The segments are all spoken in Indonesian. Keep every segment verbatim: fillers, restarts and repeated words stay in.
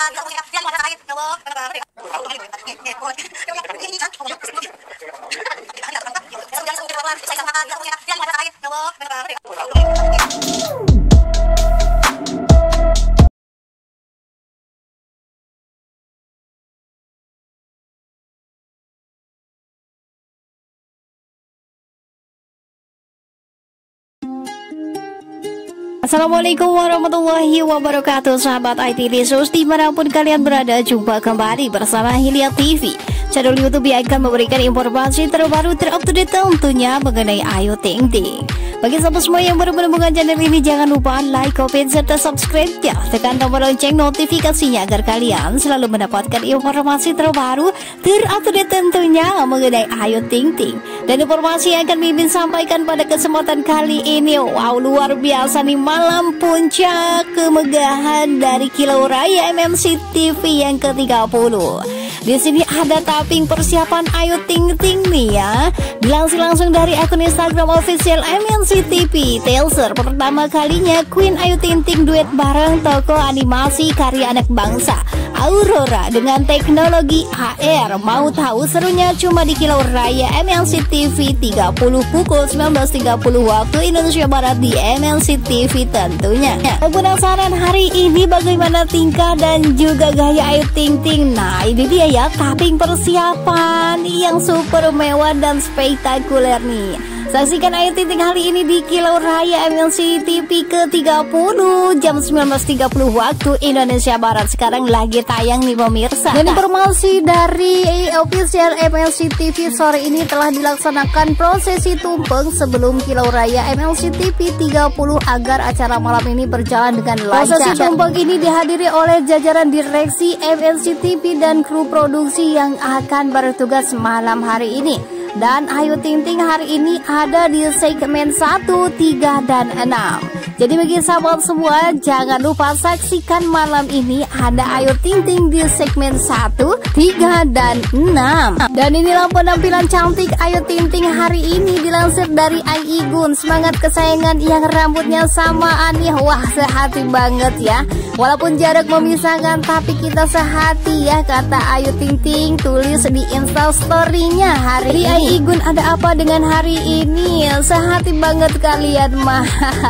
Assalamualaikum warahmatullahi wabarakatuh, sahabat I T Resource dimanapun kalian berada. Jumpa kembali bersama Hilya T V, channel YouTube yang akan memberikan informasi terbaru terupdate tentunya mengenai Ayu Ting Ting. Bagi sahabat semua yang baru menemukan channel ini, jangan lupa like, comment, serta subscribe ya. Tekan tombol lonceng notifikasinya agar kalian selalu mendapatkan informasi terbaru terupdate tentunya mengenai Ayu Ting Ting. Dan informasi yang akan Mimin sampaikan pada kesempatan kali ini, wow, luar biasa nih, malam puncak kemegahan dari Kilau Raya M N C T V yang ke tiga puluh. Di sini ada tapping persiapan Ayu Ting Ting nih ya. Dilansir langsung dari akun Instagram official M N C T V, teaser pertama kalinya Queen Ayu Ting Ting duet bareng tokoh animasi karya anak bangsa Aurora dengan teknologi A R. Mau tahu serunya? Cuma di Kilau Raya M N C T V tiga puluh pukul sembilan belas tiga puluh waktu Indonesia Barat di M N C T V tentunya. Penasaran hari ini bagaimana tingkah dan juga gaya Ayu Ting Ting? Nah, ini dia ya, tapping persiapan yang super mewah dan spektakuler nih. Saksikan Ayu Ting Ting hari ini di Kilau Raya M N C T V ke tiga puluh jam sembilan belas tiga puluh waktu Indonesia Barat. Sekarang lagi tayang nih pemirsa. Dan informasi dari official M N C T V, sore ini telah dilaksanakan prosesi tumpeng sebelum Kilau Raya M N C T V tiga puluh agar acara malam ini berjalan dengan lancar. Prosesi tumpeng ini dihadiri oleh jajaran direksi M N C T V dan kru produksi yang akan bertugas malam hari ini. Dan Ayu Ting Ting hari ini ada di segmen satu, tiga, dan enam. Jadi bagi sahabat semua, jangan lupa saksikan malam ini ada Ayu Ting Ting di segmen satu, tiga, dan enam. Dan inilah penampilan cantik Ayu Ting Ting hari ini dilansir dari I Igun. Semangat kesayangan yang rambutnya samaan ya. Wah, sehati banget ya. Walaupun jarak memisahkan tapi kita sehati ya, kata Ayu Ting Ting tulis di Instastory-nya hari ini. I Igun, ada apa dengan hari ini? Sehati banget kalian mah.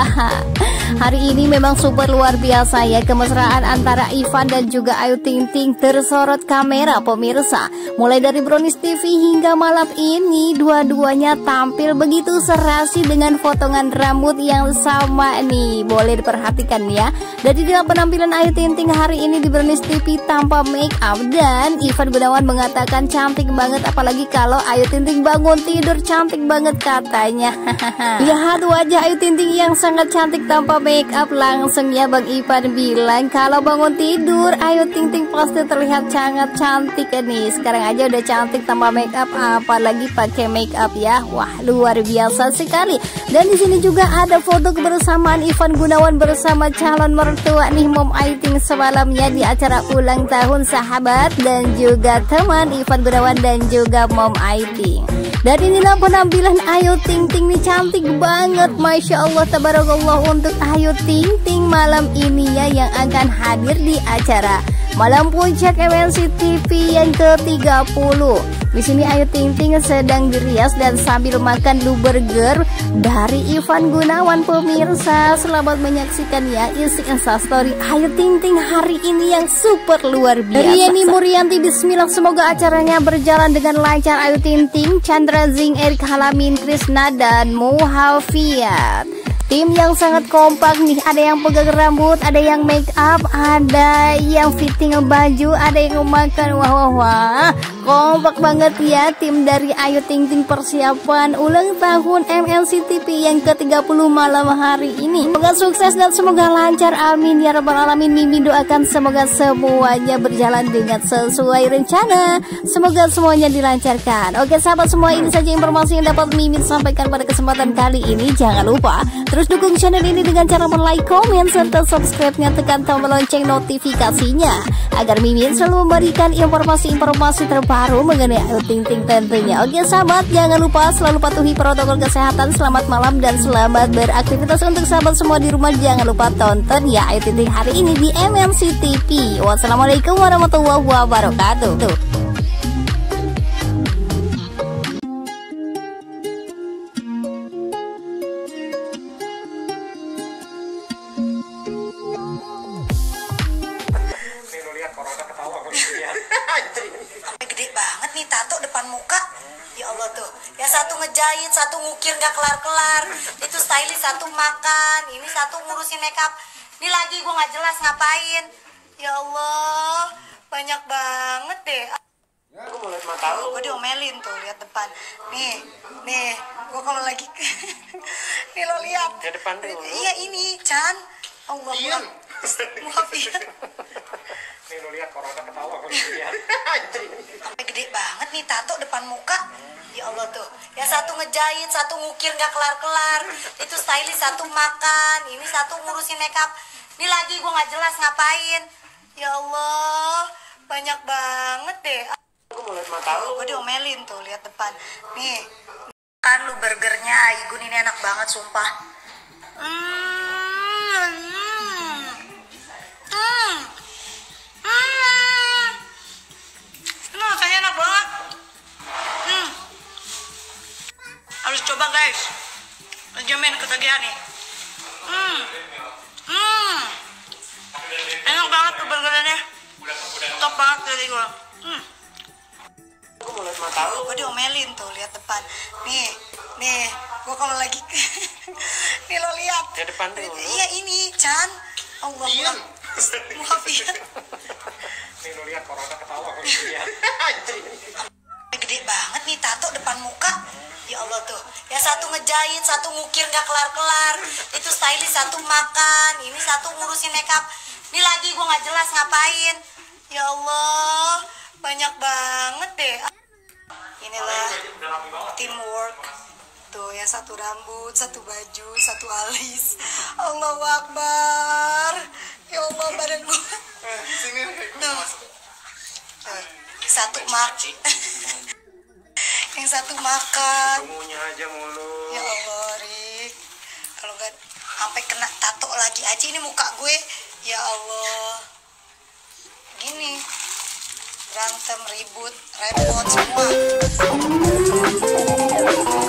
Hari ini memang super luar biasa ya, kemesraan antara Ivan dan juga Ayu Ting Ting tersorot kamera pemirsa. Mulai dari Brownies T V hingga malam ini, dua-duanya tampil begitu serasi dengan potongan rambut yang sama nih. Boleh diperhatikan ya. Dari dalam penampilan Ayu Ting Ting hari ini di Brownies T V tanpa make up, dan Ivan Gunawan mengatakan cantik banget, apalagi kalau Ayu Ting Ting bangun tidur cantik banget katanya. Lihat wajah Ayu Ting Ting yang sangat cantik tanpa make up. Langsung ya Bang Ivan bilang kalau bangun tidur Ayu Ting Ting pasti terlihat sangat cantik nih. Sekarang aja udah cantik tanpa make up, apalagi pakai make up ya. Wah, luar biasa sekali. Dan di sini juga ada foto kebersamaan Ivan Gunawan bersama calon mertua nih Mom Ayu Ting semalamnya di acara ulang tahun sahabat dan juga teman Ivan Gunawan dan juga Mom Ayu Ting. Dan inilah penampilan Ayu Ting Ting nih, cantik banget, Masya Allah tabarakallah untuk Ayu Ting Ting malam ini ya, yang akan hadir di acara Malam Puncak M N C T V yang ke tiga puluh. Di sini Ayu Ting Ting sedang dirias dan sambil makan lu burger dari Ivan Gunawan pemirsa. Selamat menyaksikan ya isi Instastory Ayu Ting Ting hari ini yang super luar biasa. Riani Murianti, bismillah, semoga acaranya berjalan dengan lancar. Ayu Ting Ting, Chandra Zing, Erik Halamin, Krisna, dan Muhafiat. Tim yang sangat kompak nih, ada yang pegang rambut, ada yang make up, ada yang fitting baju, ada yang makan. Wah wah wah, kompak banget ya tim dari Ayu Ting Ting persiapan ulang tahun M N C T V yang ke tiga puluh malam hari ini. Semoga sukses dan semoga lancar, amin ya rabbal alamin. Mimin doakan semoga semuanya berjalan dengan sesuai rencana, semoga semuanya dilancarkan. Oke sahabat semua, ini saja informasi yang dapat Mimin sampaikan pada kesempatan kali ini. Jangan lupa terus dukung channel ini dengan cara like, komen, serta subscribe-nya, tekan tombol lonceng notifikasinya agar Mimin selalu memberikan informasi-informasi terbaru terbaru mengenai Ayu Ting Ting tentunya. Oke sahabat, jangan lupa selalu patuhi protokol kesehatan. Selamat malam dan selamat beraktivitas untuk sahabat semua di rumah. Jangan lupa tonton ya Ayu Ting Ting hari ini di M N C T V. Wassalamualaikum warahmatullahi wabarakatuh. Gede banget nih tato depan muka. Ya Allah tuh. Ya satu ngejahit, satu ngukir gak kelar-kelar. Itu stylist, satu makan. Ini satu ngurusin makeup. Ini lagi gue gak jelas ngapain. Ya Allah, banyak banget deh. Ya, gue mau liat mata lu. Gue diomelin tuh, lihat depan. Nih, nih, gue kalau lagi nih lo lihat. Ya depan dulu. Iya ini, Chan. Allah, Diam. maaf ya. Nih lo lihat corona ketawa kalau lihat. Gede banget nih tato depan muka. Ya Allah tuh. Ya satu ngejahit, satu ngukir gak kelar-kelar. Itu stylist, satu makan. Ini satu ngurusin makeup. Ini lagi gue gak jelas ngapain. Ya Allah, banyak banget deh. Gue mau liat mata lu. Gue diomelin tuh, lihat depan. Nih, kan lu burgernya Igun ini enak banget sumpah. Hmm, hmm, hmm, hmm. Ini rasanya enak banget. Hmm, harus coba guys. Jamin ketagihan nih. Hmm, hmm, enak banget tuh burgernya. Top banget dari gue. Hmm. Gue mau liat mata lu. Gue diomelin tuh, lihat depan. Nih, nih, gue kalau lagi nih lo lihat. Ya depan dulu. Iya ini, Chan. Allah, Diam. maaf ya. Nih lo lihat corona ketawa kalau lihat. Gede banget nih tato depan muka. Ya Allah tuh. Ya satu ngejahit, satu ngukir gak kelar-kelar. Itu stylist, satu makan. Ini satu ngurusin makeup. Ini lagi gue gak jelas ngapain. Ya Allah, banyak banget deh. Inilah teamwork. Tuh ya, satu rambut, satu baju, satu alis. Allahu Akbar. Ya Allah, badan gue. Sini Tuh. Tuh. Satu mak. Yang satu makan. Tunggunya aja mulu. Ya Allah, Rik. Kalau nggak sampai kena tato lagi aja ini muka gue. Ya Allah. Gini. Berantem, ribut, repot semua.